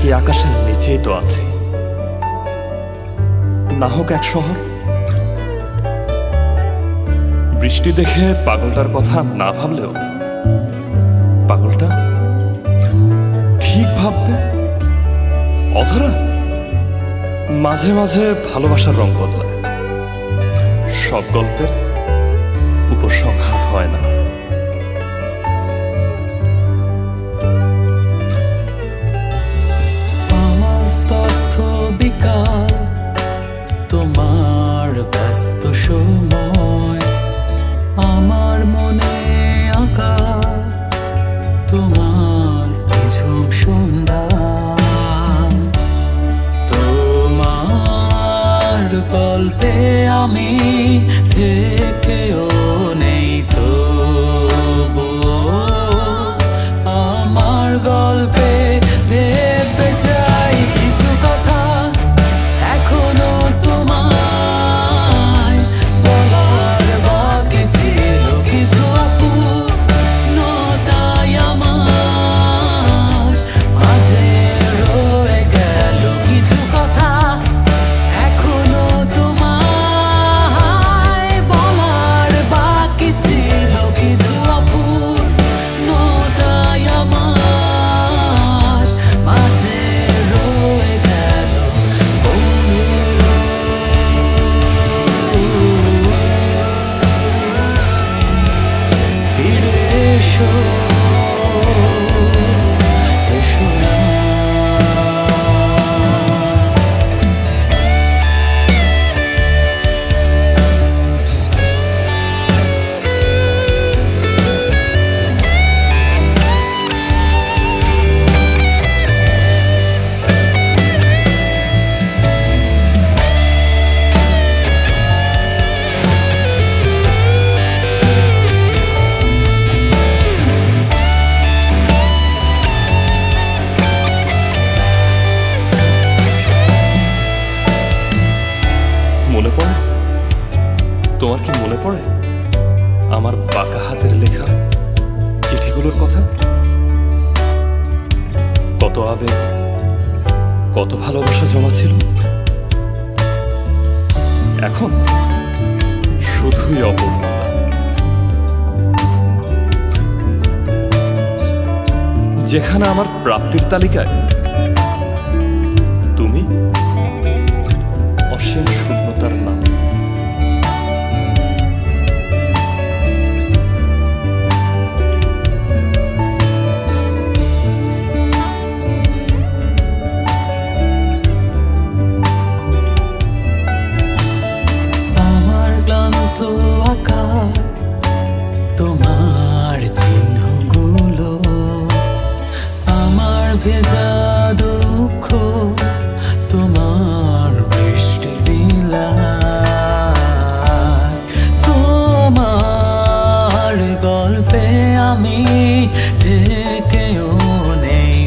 এই আকাশের নিচেই তো আছি, না হোক এক শহর। বৃষ্টি দেখে পাগলটার কথা না ভাবলেও পাগলটা ঠিক ভাববে। অধরা মাঝে মাঝে ভালোবাসার রং বদলায়, সব গল্পের উপসংহার হয় না। আমার স্তব্ধ বিকাল, তোমার ব্যস্ত সময়, আমার মনে আঁকা তোমার নিঝুম সন্ধ্যা, তোমার গল্পে আমি থেকেও নেই তবুও আমার গল্পে ভেবে যাই কিছু কথা এখনো তোমায় বলার বাকি ছিল। কিছু অপূর্ণতাই আমার মাঝে রয়ে গেল, কিছু কথা এখনো তোমায় বলার বাকি ছিল। কিছু অপূর্ণতাই আমার মাঝে রয়ে গেল বন্ধু। ফিরে এসো, এসো না। মনে পড়ে? তোমার কি মনে পড়ে আমার বাঁকা হাতের লেখা চিঠিগুলোর কথা? কত আবেগ, কত ভালোবাসা জমা ছিল। এখন শুধুই অপূর্ণতা। যেখানে আমার প্রাপ্তির তালিকায় তুমি অসীম শূন্যতার নাম। আমার ক্লান্ত আকার, তোমার চিহ্নগুলো, আমার ভেজা দুঃখ, তোমার বৃষ্টি বিলায়, তোমার গল্পে আমি থেকেও নেই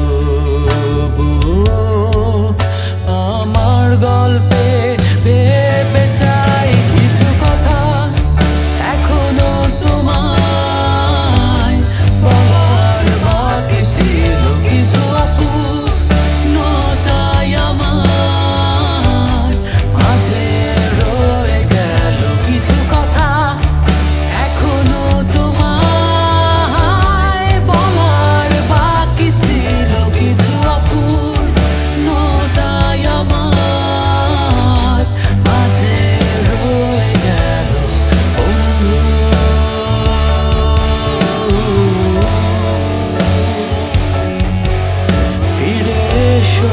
তবুও আমার গল্পে ভেবে চাই কিছু কথা এখনো তোমায় বলার বাকি ছিল। কিছু অপূর্ণতাই আমার মাঝে রয়ে গেল, কিছু কথা এখনো তোমায় বলার বাকি ছিল। কিছু অপূর্ণতাই আমার মাঝে রয়ে গেল বন্ধু। ফিরে এসো,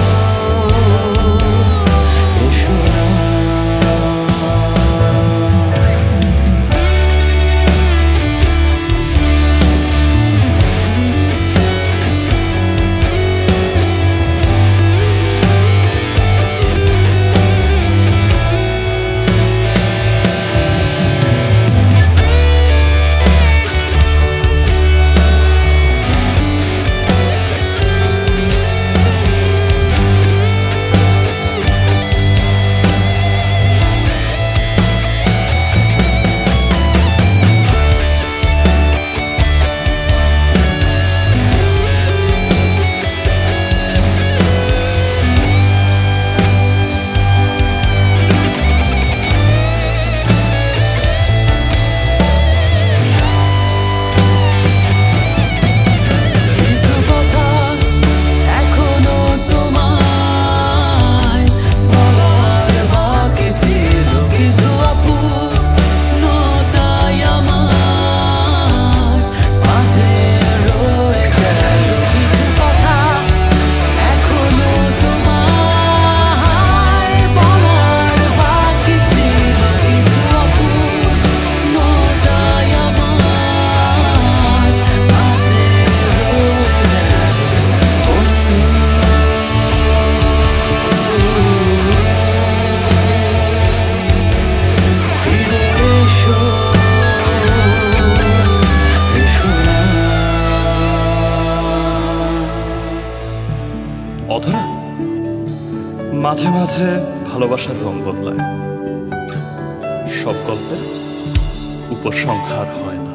এসো না। অধরা মাঝে মাঝে ভালোবাসার রং বদলায়, সব গল্পের উপসংহার হয় না।